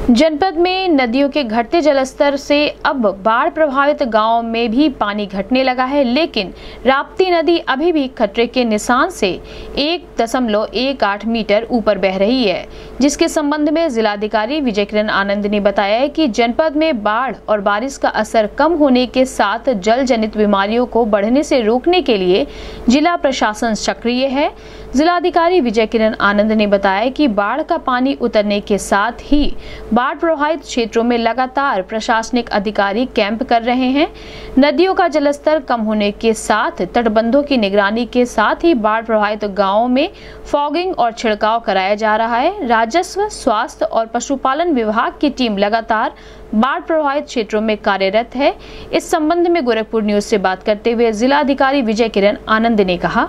जनपद में नदियों के घटते जलस्तर से अब बाढ़ प्रभावित गांव में भी पानी घटने लगा है, लेकिन राप्ती नदी अभी भी खतरे के निशान से 1.18 मीटर ऊपर बह रही है, जिसके संबंध में जिलाधिकारी विजय किरण आनंद ने बताया है कि जनपद में बाढ़ और बारिश का असर कम होने के साथ जल जनित बीमारियों को बढ़ने से रोकने के लिए जिला प्रशासन सक्रिय है। जिलाधिकारी विजय किरण आनंद ने बताया कि बाढ़ का पानी उतरने के साथ ही बाढ़ प्रभावित क्षेत्रों में लगातार प्रशासनिक अधिकारी कैंप कर रहे हैं। नदियों का जलस्तर कम होने के साथ तटबंधों की निगरानी के साथ ही बाढ़ प्रभावित गांवों में फॉगिंग और छिड़काव कराया जा रहा है। राजस्व, स्वास्थ्य और पशुपालन विभाग की टीम लगातार बाढ़ प्रभावित क्षेत्रों में कार्यरत है। इस संबंध में गोरखपुर न्यूज से बात करते हुए जिलाधिकारी विजय किरण आनंद ने कहा,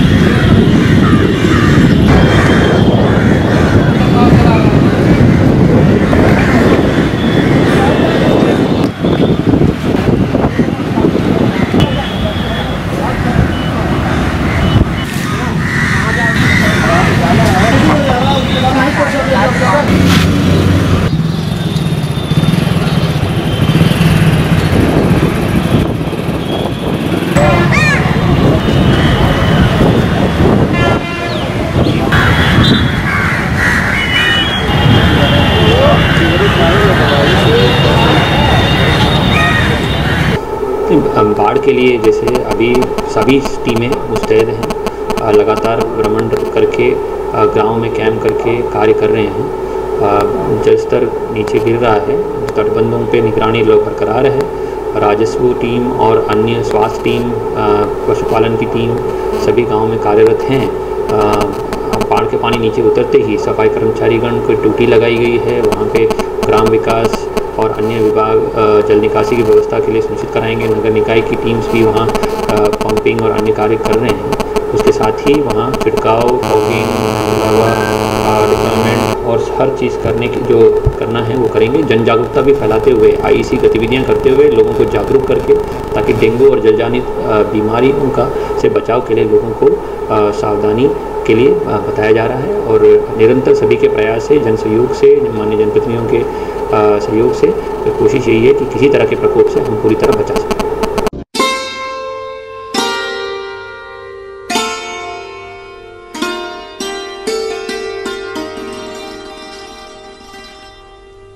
बाढ़ के लिए जैसे अभी सभी टीमें मुस्तैद हैं, लगातार भ्रमण करके गांव में कैंप करके कार्य कर रहे हैं। जल स्तर नीचे गिर रहा है, तटबंधों पे निगरानी बरकरार है। राजस्व टीम और अन्य स्वास्थ्य टीम, पशुपालन की टीम सभी गांव में कार्यरत हैं। बाढ़ के पानी नीचे उतरते ही सफाई कर्मचारीगण को ड्यूटी लगाई गई है। वहाँ पे ग्राम विकास और अन्य विभाग जल निकासी की व्यवस्था के लिए सुनिश्चित कराएंगे। नगर निकाय की टीम्स भी वहाँ पंपिंग और अन्य कार्य कर रहे हैं। उसके साथ ही वहाँ छिड़काव, फॉगिंग, डिप्लॉयमेंट और हर चीज़ करने की जो करना है वो करेंगे। जन जागरूकता भी फैलाते हुए, आईसी गतिविधियाँ करते हुए लोगों को जागरूक करके, ताकि डेंगू और जलजनित बीमारियों का से बचाव के लिए लोगों को सावधानी के लिए बताया जा रहा है। और निरंतर सभी के प्रयास से, जन सहयोग से, माननीय जनप्रतिनिधियों के सहयोग से कोशिश यही है कि किसी तरह के प्रकोप से हम पूरी तरह बचा सकें।